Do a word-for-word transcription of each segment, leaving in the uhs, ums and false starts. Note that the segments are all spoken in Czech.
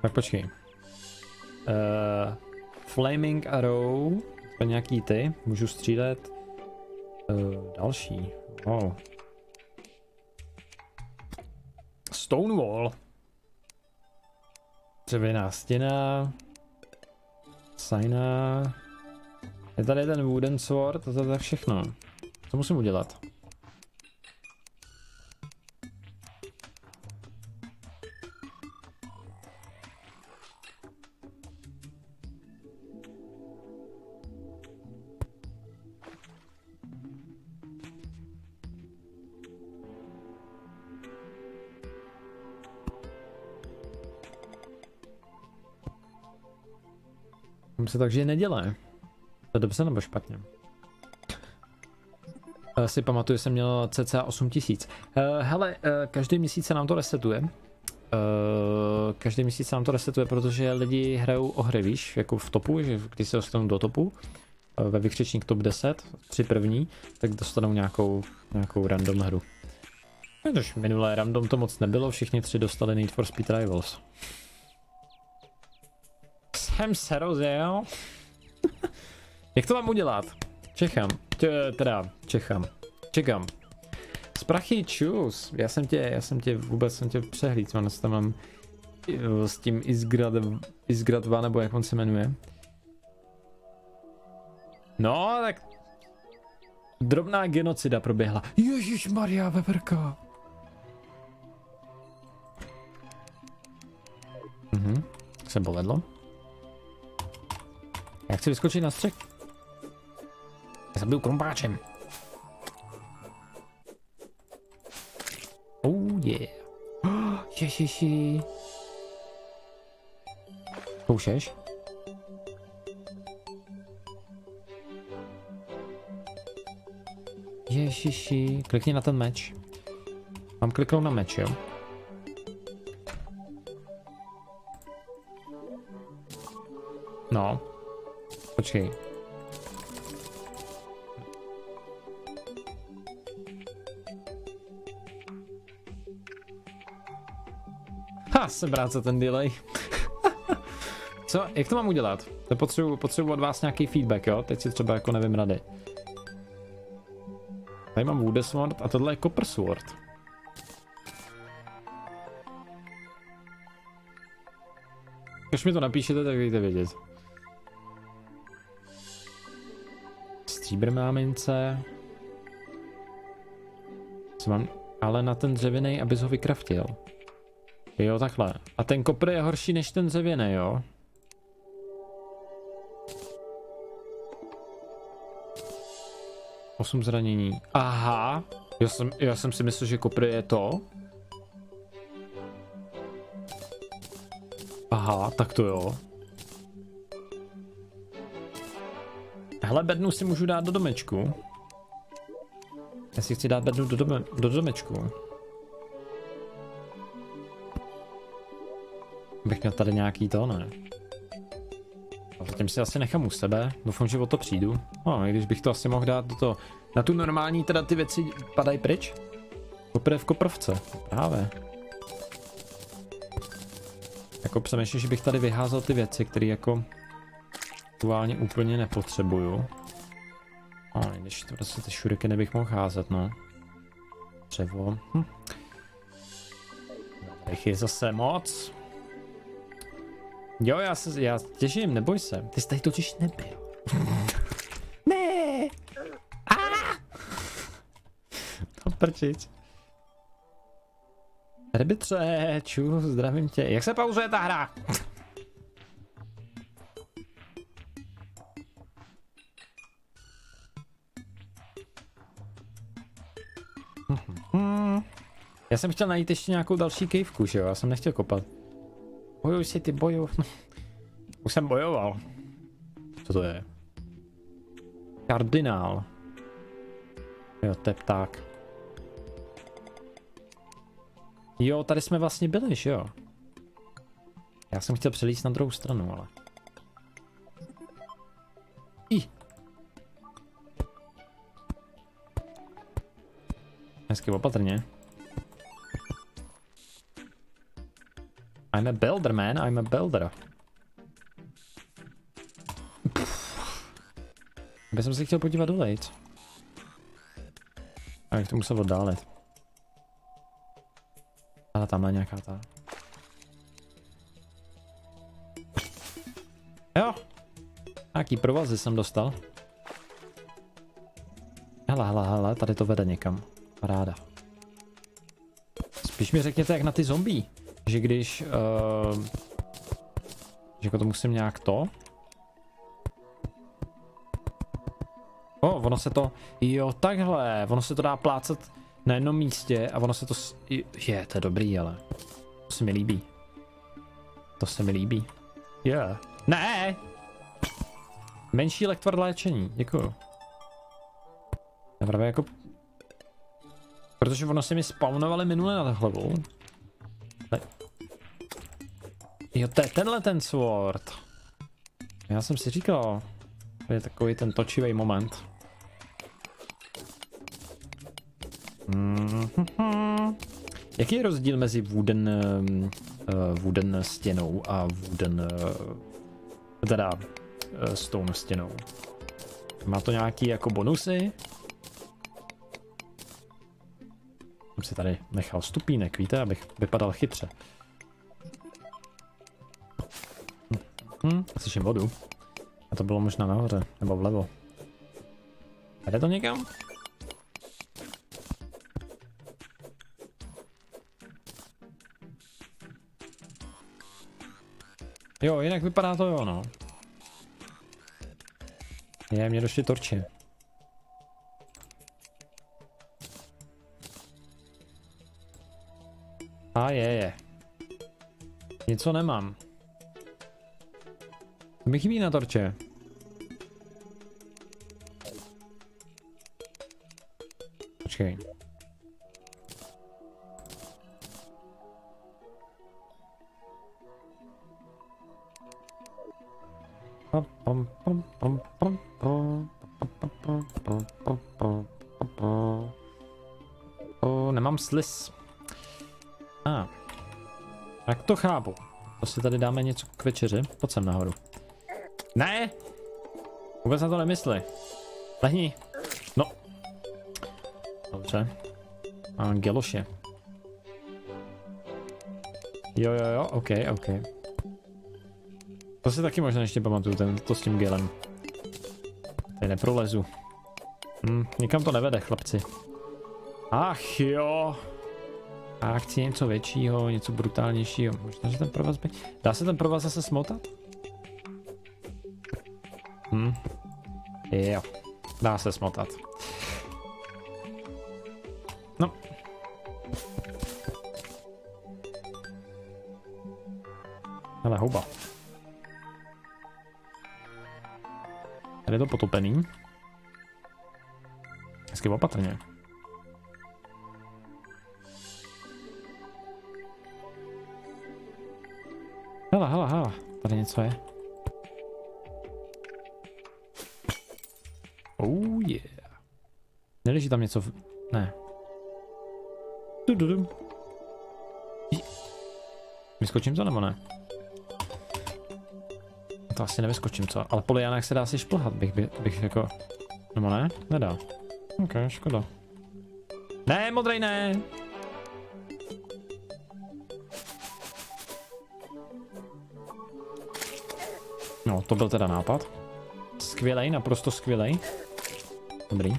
Tak počkej. Uh, Flaming Arrow. To nějaký ty. Můžu střílet. Uh, další. Wow. Stonewall. Dřevěná stěna. Sajna. Je tady ten wooden sword, to je všechno. Co musím udělat? Se takže nedělá. To je dobře nebo špatně? Uh, si pamatuju, že jsem měl cca osm tisíc. Uh, hele, uh, každý měsíc se nám to resetuje. Uh, každý měsíc se nám to resetuje, protože lidi hrajou o hry, víš, jako v topu, že když se dostanou do topu, uh, ve vykřičník top deset, tři první, tak dostanou nějakou, nějakou random hru. Když minulé random to moc nebylo, všichni tři dostali Need for Speed Rivals. Jsem se rozjel. Jak to mám udělat? Čekám. Tě, teda, čekám. Čekám. Sprachy čus. Já jsem tě, já jsem tě, vůbec jsem tě přehlíd, mám tam mám s tím Isgrad, Isgrad dva, nebo jak on se jmenuje. No, tak drobná genocida proběhla. Ježišmarja, veverka. Mhm, se povedlo. Já chci vyskočit na střech. Já zabiju krumpáčem. Oh yeah. Oh, ježiši. Koušeš? Ježiši. Klikni na ten meč. Mám kliknout na meč, jo? No. Počkej. Ha, jsem rád za ten delay. Co? Jak to mám udělat? To potřebuji, potřebuji od vás nějaký feedback, jo? Teď si třeba jako nevím rady. Tady mám Wood Sword a tohle je Copper Sword. Když mi to napíšete, tak dejte vědět. Stříbrná mince. Co mám? Ale na ten dřevěný, abys ho vykraftil. Jo, takhle. A ten kopr je horší než ten dřevěný, jo? osm zranění. Aha. Já jsem, já jsem si myslel, že kopr je to. Aha, tak to jo. Hele, bednu si můžu dát do domečku. Já si chci dát bednu do, dome, do domečku. Bych měl tady nějaký to, ne? A zatím si asi nechám u sebe. Doufám, že o to přijdu. No, i když bych to asi mohl dát do toho. Na tu normální teda ty věci padají pryč. Kopr v koprovce. Právě. Jako přemýšlím, že bych tady vyházel ty věci, které jako aktuálně úplně nepotřebuju. A no, když to prostě ty šurikeny bych mohl házet, no. Dřevo. Hm. Těch je zase moc. Jo, já se, já těším, neboj se. Ty jsi tady totiž nebyl. Ne. Ah! To prčič. Rebitře, ču, zdravím tě. Jak se pauzuje ta hra? Já jsem chtěl najít ještě nějakou další kejvku, že jo? Já jsem nechtěl kopat. Bojuj si ty boju. Už jsem bojoval. Co to je? Kardinál. Jo, to je pták. Jo, tady jsme vlastně byli, že jo? Já jsem chtěl přelíst na druhou stranu, ale... I. Hezky opatrně. I'm a builder, man, I'm a builder. Já jsem si chtěl podívat dolejt. A bych to musel oddálit. Ale tamhle nějaká ta. Jo. Nějaký provazy jsem dostal. Hele, hele, hele, tady to vede někam. Paráda. Spíš mi řekněte jak na ty zombie. Že když... Uh, že jako to musím nějak to... O, oh, ono se to... Jo, takhle. Ono se to dá plácat na jednom místě a ono se to... Je, to je dobrý, ale... To se mi líbí. To se mi líbí. Je. Yeah. Ne! Menší lektvor léčení, děkuju. Právě jako... Protože ono se mi spawnovali minule nad hlavou. Le... Jo, to je tenhle ten sword. Já jsem si říkal, to je takový ten točivý moment. Mm-hmm. Jaký je rozdíl mezi wooden, uh, wooden stěnou a wooden, uh, teda uh, stone stěnou? Má to nějaký jako bonusy? Jsem si tady nechal stupínek, víte, abych vypadal chytře. Hm, slyším vodu. A to bylo možná nahoře, nebo vlevo. Jde to někam? Jo, jinak vypadá to jo, no. Je, mě došly torče. A je, je. Něco nemám. To mi chybí na torče. Počkej. O, nemám sliz. A. Ah. Jak to chápu? To si tady dáme něco k večeři. Pojď sem nahoru. Ne! Vůbec na to nemysli. Lehni. No. Dobře. A geloše. Jo, jo, jo, ok, ok. To si taky možná ještě pamatuju, ten, to s tím gelem. Tady neprolezu. Hm, nikam to nevede, chlapci. Ach jo. A chci něco většího, něco brutálnějšího. Možná, že ten provaz by... Dá se ten provaz zase smotat? Hm. Jo. Dá se smotat. No. Hele, houba. Tady je to potopený. Hezky opatrně. Hele, hele, hele. Tady něco je. Oh yeah. Neleží tam něco v... Ne. Tududum. Vyskočím to nebo ne? To asi nevyskočím, co? Ale po liánách se dá si šplhat, bych, bych, bych jako... Nebo ne? Nedá. Ok, škoda. Ne, modrej ne! No, to byl teda nápad. Skvělej, naprosto skvělej. Dobrý.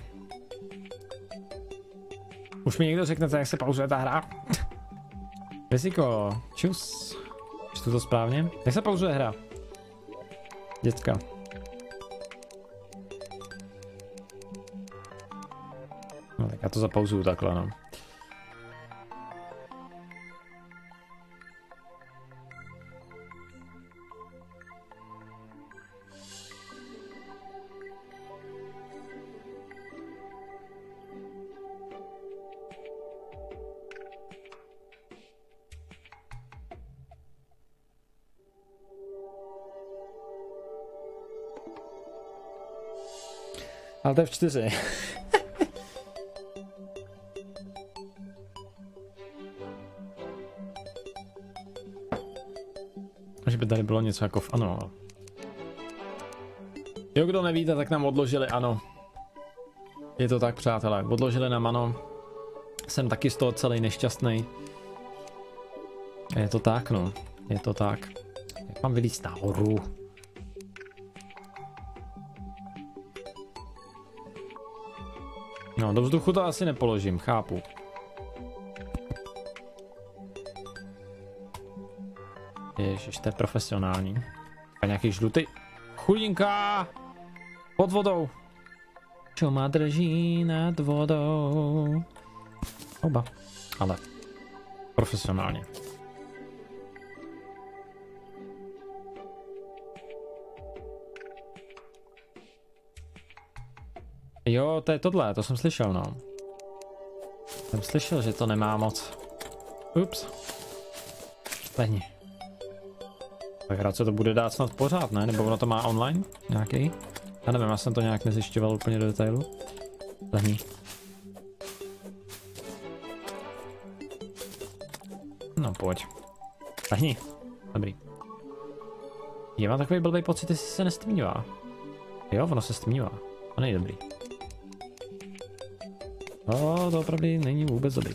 Už mi někdo řeknete, jak se pauzuje ta hra? Riziko, čus. Čtu to správně? Jak se pauzuje hra? Děcka. No tak já to zapauzuju takhle, no. Ale to je v čtyři. že by tady bylo něco jako v ano. Jo, kdo nevíte, tak nám odložili ano. Je to tak, přátelé, odložili nám ano. Jsem taky z toho celý nešťastný. Je to tak, no. Je to tak. Jak mám vylízt nahoru? No, do vzduchu to asi nepoložím, chápu. Ježiš, to je profesionální. A nějaký žlutý. Chudinka! Pod vodou. Čo má drží nad vodou. Oba. Ale profesionálně. Jo, to je tohle, to jsem slyšel, no. Jsem slyšel, že to nemá moc. Ups. Lehni. Tak rád se to bude dát snad pořád, ne? Nebo ono to má online? Nějaký? Já nevím, já jsem to nějak nezjišťoval úplně do detailu. Lehni. No pojď. Lehni. Dobrý. Já mám takový blbý pocit, jestli se nestmívá. Jo, ono se stmívá. To není dobrý. No, to opravdu není vůbec dobrý.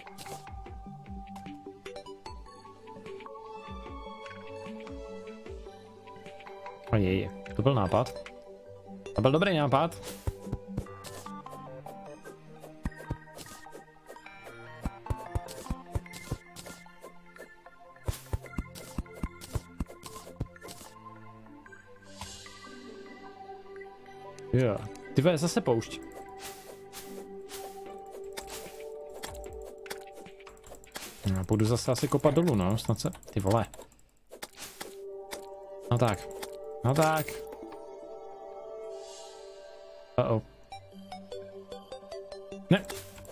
A je, je. To byl nápad. To byl dobrý nápad. Jo. Ty vole, zase poušť. Já půjdu zase asi kopat dolů, no, snad se, ty vole. No tak, no tak. Uh oh. Ne.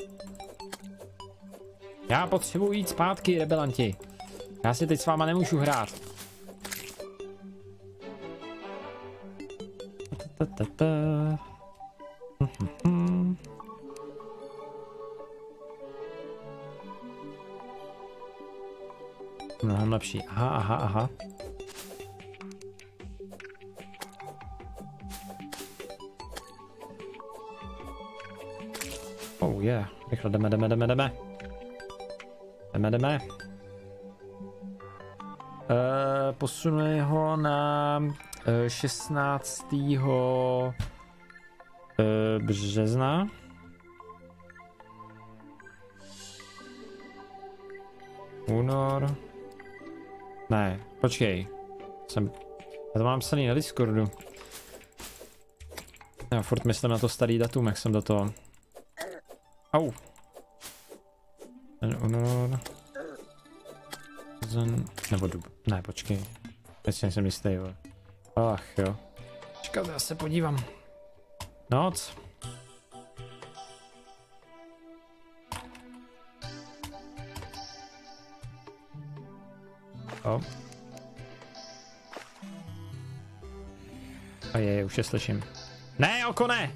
Já potřebuji jít zpátky, rebelanti. Já si teď s váma nemůžu hrát. Ta, ta, ta. Hmm. Mnohem lepší. Aha, aha, aha. Oh yeah. Rychle jdeme, jdeme, jdeme, jdeme. Jdeme, jdeme. Uh, posunuli ho na uh, šestnáctého Uh, března. Únor. Ne, počkej. Jsem... Já to mám psaný na Discordu. Já furt myslím na to starý datum, jak jsem do toho. Au. Ten únor. Zen... Nebo dub. Ne, počkej. Teď nejsem jistý, jo. Ach jo. Čekat, já se podívám. Noc. O. A je, už je slyším. Ne, oko ne!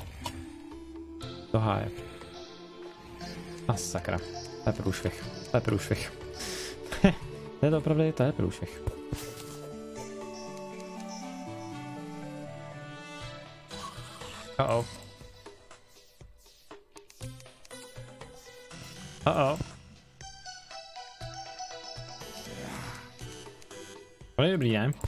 Do háje. A sakra. To je průšvih. To je průšvih. To je to opravdu, to je průšvih. Uh-oh. Uh-oh. To je dobrý, ne?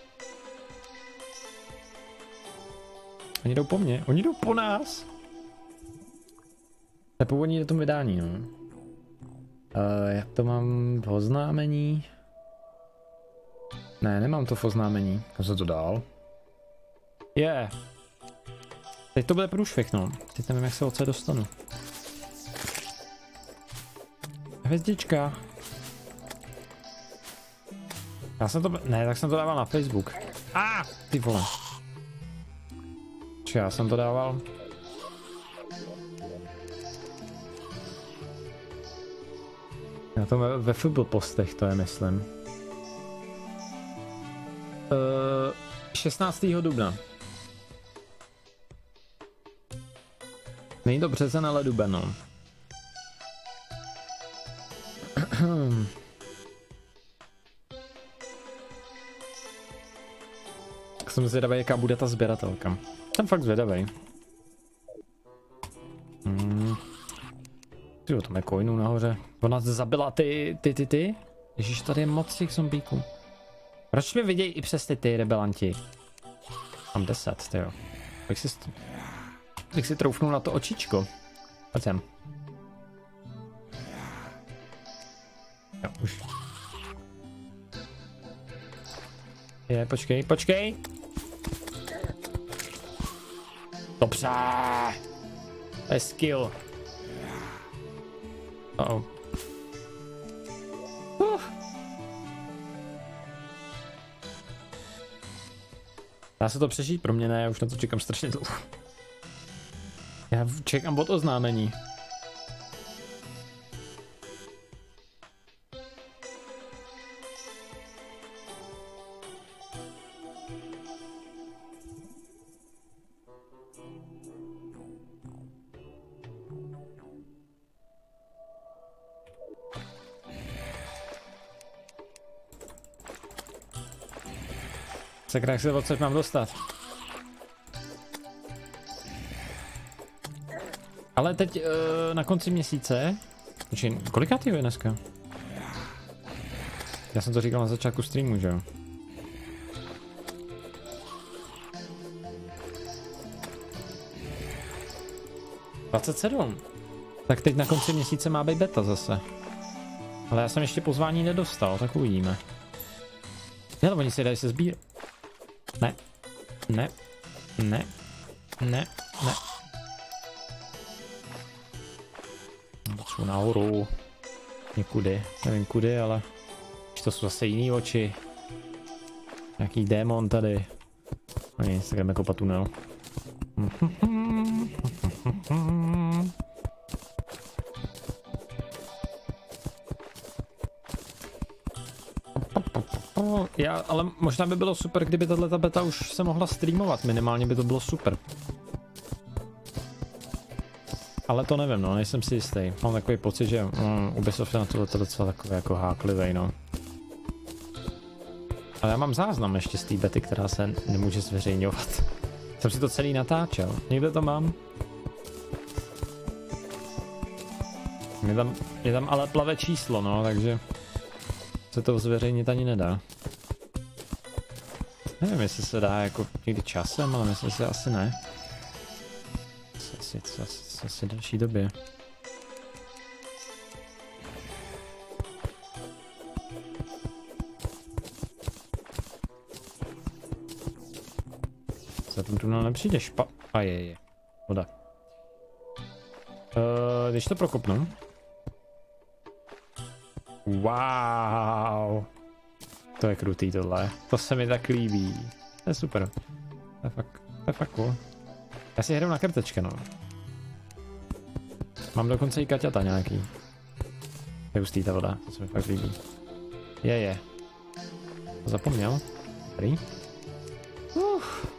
Oni jdou po mně, oni jdou po nás. To je původní datum vydání, no. Uh, jak to mám v oznámení? Ne, nemám to v oznámení. Kam se to dál? Je. Yeah. Teď to bude průšvih, no. Teď nevím, jak se odsud dostanu. Hvězdička. Já jsem to... Ne, tak jsem to dával na Facebook. A, ah, ty vole. Či já jsem to dával... Já to ve, ve Fubl postech to je, myslím. Uh, šestnáctého dubna. Není to březen, ale duben, no. Jsem zvědavý, jaká bude ta sběratelka. Jsem fakt zvědavý. Hmm. Jo, tam je coinů nahoře. Ona zabila ty, ty, ty, ty. Ježíš, tady je moc těch zombíků. Proč mě vidějí i přes ty, ty rebelanti? Mám deset, tyjo. Bych si, bych si troufnul na to očičko. Pojď sem. Jo, už. Je, počkej, počkej. Dobře. To je skill. Uh-oh. Uh. Dá se to přežít? Pro mě ne, já už na to čekám strašně dlouho. Já čekám od oznámení. Sakra, jak se odsaď mám dostat? Ale teď uh, na konci měsíce... Počkej, kolikátý je dneska? Já jsem to říkal na začátku streamu, že jo? dvacet sedm. Tak teď na konci měsíce má být beta zase. Ale já jsem ještě pozvání nedostal, tak uvidíme. Ale oni si dají se sbírat. Ne. Ne. Ne. Ne. Ne. Potřebuji nahoru. Někudy. Nevím kudy, ale... To jsou zase jiný oči. Nějaký démon tady. No nic, tak jdeme kopat tunel. Já, ale možná by bylo super, kdyby tato beta už se mohla streamovat, minimálně by to bylo super. Ale to nevím, no, nejsem si jistý. Mám takový pocit, že mm, Ubisoft je na tohle docela takový jako háklivý, no. Ale já mám záznam ještě z té bety, která se nemůže zveřejňovat. Jsem si to celý natáčel. Někde to mám. Je tam, je tam ale plave číslo, no, takže se to zveřejnit ani nedá. Nevím, jestli se dá jako někdy časem, ale myslím si asi ne. Asi, asi, asi, asi další době. Za ten tunel nepřijde špa... A je, je. Voda. Uh, když to prokopnu. Wow. To je krutý tohle. To se mi tak líbí. To je super. To je fakt, to je fakt cool. Já si hraju na kartečka, no. Mám dokonce i kaťata nějaký. Je hustý ta voda, to se mi fakt líbí. Je, je. To zapomněl. Dobrý. Uf.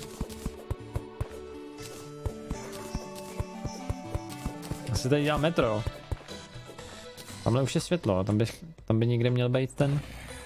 Asi tady dělám metro. Tamhle už je světlo, tam by, tam by někde měl být ten...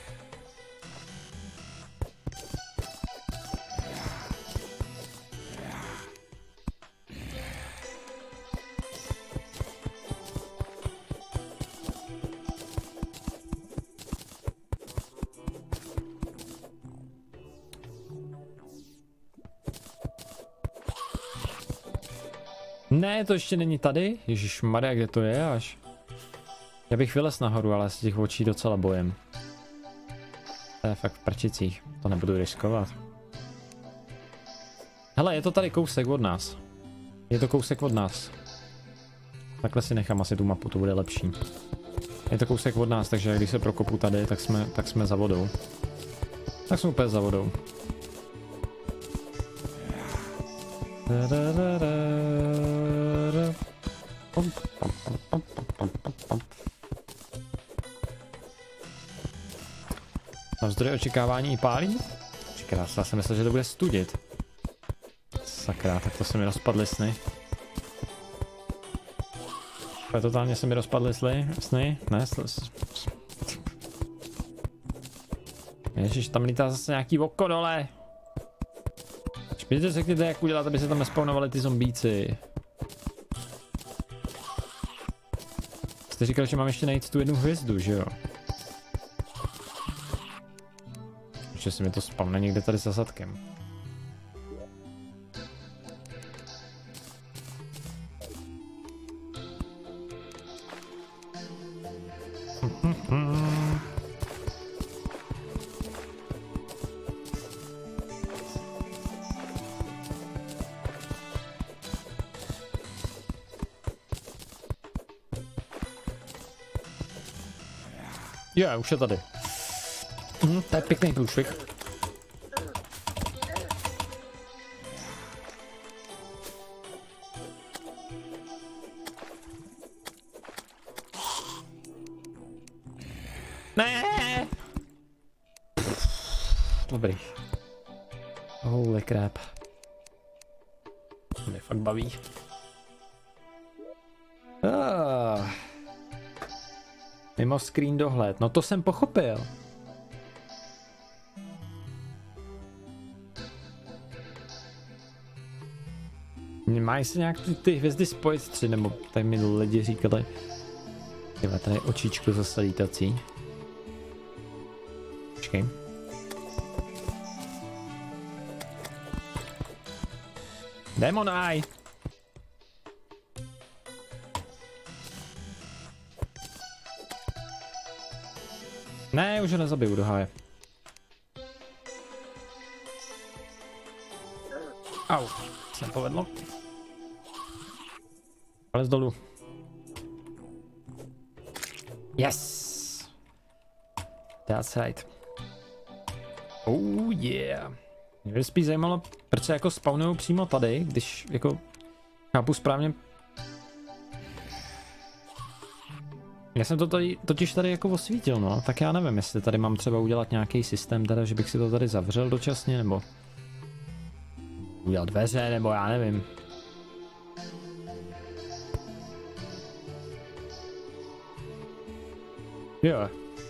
Ne, to ještě není tady. Ježišmarja, kde to je až? Já bych vylez nahoru, ale z těch očí docela bojem. To je fakt v prčicích. To nebudu riskovat. Hele, je to tady kousek od nás. Je to kousek od nás. Takhle si nechám asi tu mapu, to bude lepší. Je to kousek od nás, takže když se prokopu tady, tak jsme, tak jsme za vodou. Tak jsme úplně za vodou. Navzdory očekávání i pálí? Říká, já jsem myslel, že to bude studit. Sakra, tak to se mi rozpadly sny. Totálně se mi rozpadly sny? Sny? Ne, Ježiš, tam lítá zase nějaký oko dole. Víte, řekněte, jak udělat, aby se tam nespawnovali ty zombíci. Jste říkal, že mám ještě najít tu jednu hvězdu, že jo? Že si mi to spawne někde tady za zadkem. Jo, už je tady. Hm, to je pěkný průšvih. Ne. Dobrý. Holy crap. To mě fakt baví. Ah. Mimo screen dohled, no to jsem pochopil. Mají se nějak ty, ty hvězdy spojit tři, nebo tady mi lidi říkali. Tyhle, tady očičku zase lítací. Počkej. Demon Eye! Ne, už ho nezabiju do háje. Au, se povedlo. Ale z dolů. Yes! That's right. Oh yeah. Mě by spíš zajímalo, proč se jako spawnují přímo tady, když jako chápu správně. Já jsem to tady, totiž tady jako osvítil, no, tak já nevím, jestli tady mám třeba udělat nějaký systém, teda, že bych si to tady zavřel dočasně, nebo udělat dveře, nebo já nevím. Jo.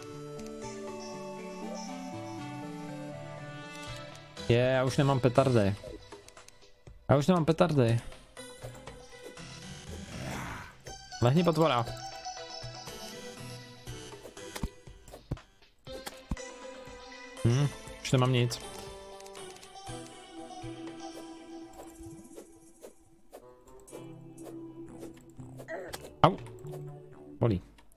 Je, já už nemám petardy. Já už nemám petardy. Lehni potvora. Hm, už nemám nic. Au. Bolí.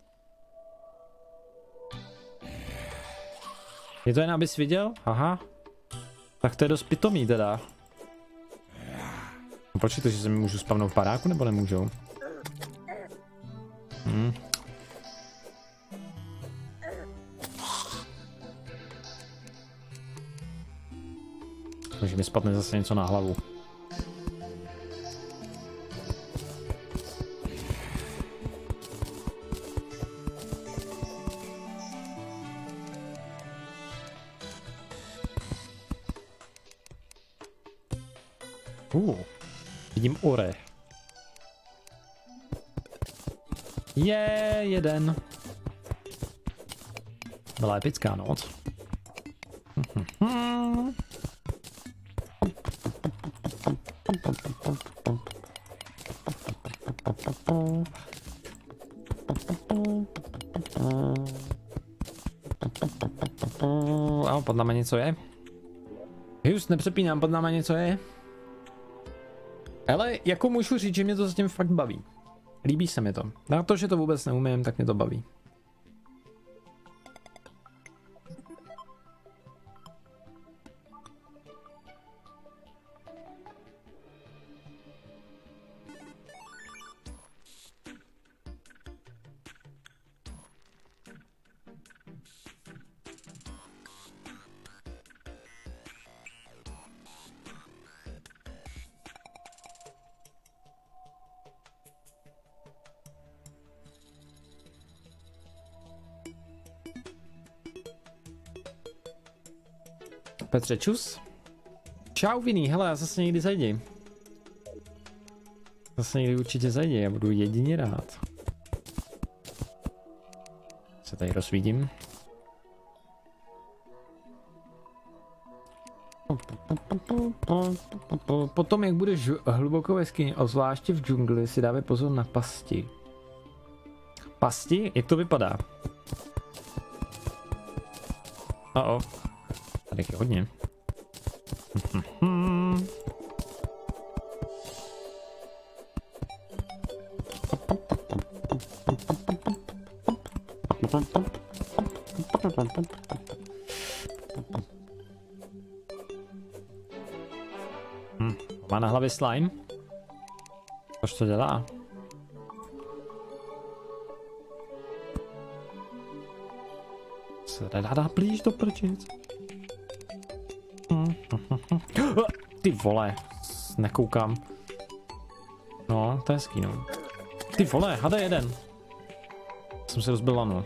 Je to jen, abys viděl? Aha. Tak to je dost pitomý teda. No, počkej, to, že se mi můžu spavnout v paráku, nebo nemůžou? Hm. Takže mi spadne zase něco na hlavu. Uh, vidím ore. Je jeden. Byla epická noc. A pod námi něco je? Just nepřepínám, pod námi něco je? Ale jako můžu říct, že mě to zatím fakt baví. Líbí se mi to. Na to, že to vůbec neumím, tak mě to baví. Petře, čus. Čau, Vinný, hele, já zase někdy zajdi. Zase někdy určitě zajdi, já budu jedině rád. Se tady rozsvítím. Potom, jak budeš hluboko ve skyni, zvláště v džungli, si dávej pozor na pasti. Pasti? Jak to vypadá? Oh, tady je hodně. Hm, má na hlavě slime? Proč to dělá? Se nedá blíž do prčic. Ty vole, nekoukám. No, to je hezký, no. Ty vole, hada jeden. Jsem se rozbil lanu.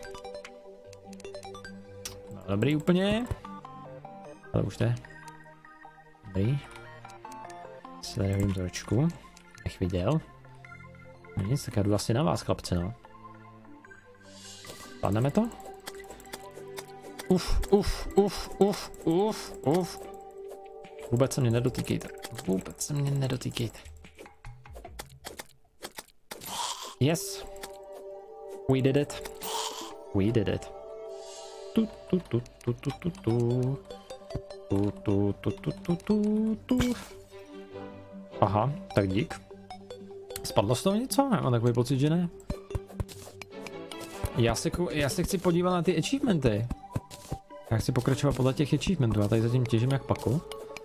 No, dobrý úplně. Ale už jde. Dobrý. Si tady hodím trošku. Nech viděl. No nic, tak já jdu asi na vás, chlapci, no. Zvládneme to? Uf, uf, uf, uf, uf, uf. Vůbec se mě nedotýkejte. Vůbec se mě nedotýkejte. Yes. We did it. We did it. Tu, tu, tu, tu, tu, tu, tu. Tu, tu, tu, tu, tu, tu, tu. Aha, tak dík. Spadlo z toho něco? Já mám takový pocit, že ne. Já se, já se chci podívat na ty achievementy. Já chci pokračovat podle těch achievementů. Já tady zatím těžím jak paku.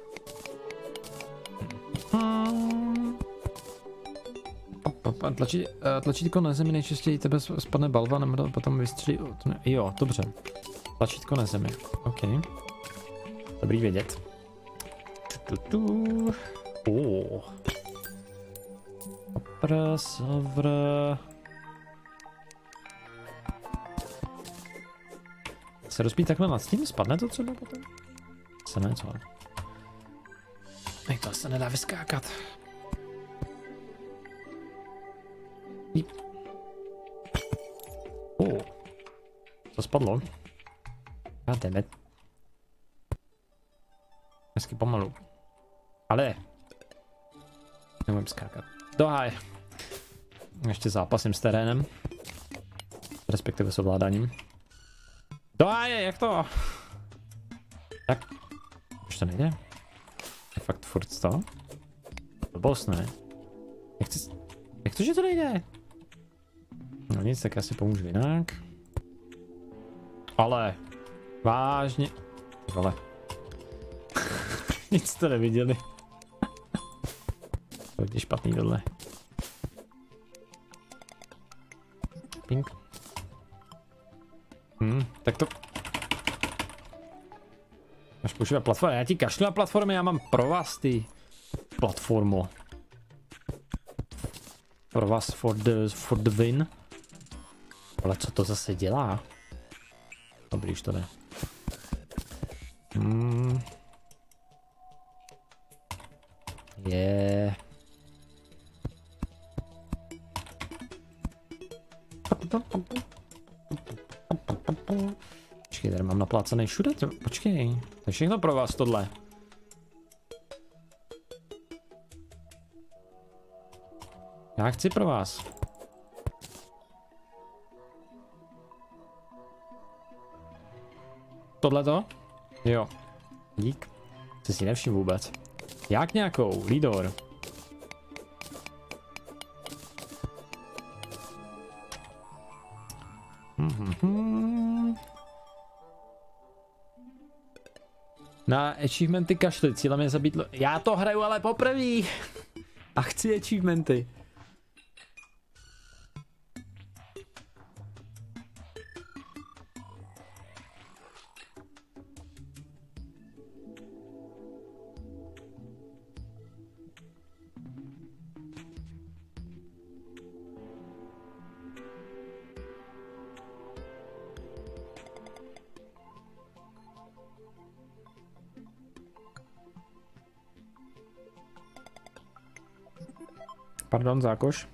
Tlačí, tlačítko na zemi, nejčastěji tebe spadne balva, nebo potom vystřelí. Jo, dobře. Tlačítko na zemi. OK. Dobrý vědět. Oh. Opresovr. Se rozbí takhle nad tím? Spadne to třeba potom? Se ne, co? Jak to se nedá vyskákat. Oh. Co spadlo? A jdeme. Hezky pomalu. Ale. Nemůžu skákat. Dohaj. Ještě zápasím s terénem. Respektive s ovládáním. Dohaj, jak to? Tak. Už to nejde? Je fakt furt to? Blbost, ne? Jak, to, jak to, že to nejde? No nic, tak já si pomůžu jinak. Ale. Vážně. Vole. Nic jste neviděli. To je špatný tohle. Pink. Hm, tak to... Máš používat platformy, já ti kašlu na platformy, já mám pro vás ty platformu. Pro vás for the, for the win. Ale co to zase dělá? Dobrý, už to jde. Hmm. Je. Počkej, tady mám naplácený všude, to, počkej, to je všechno pro vás tohle. Já chci pro vás. Tohle to? Jo. Dík. Jsi si nevšim vůbec. Jak nějakou, Lidor. Mm-hmm. Na achievementy kašli, cílem je zabít... Já to hraju ale poprvé. A chci achievementy. Pardon, Zákoš.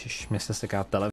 ježiš, mě se seká telefon.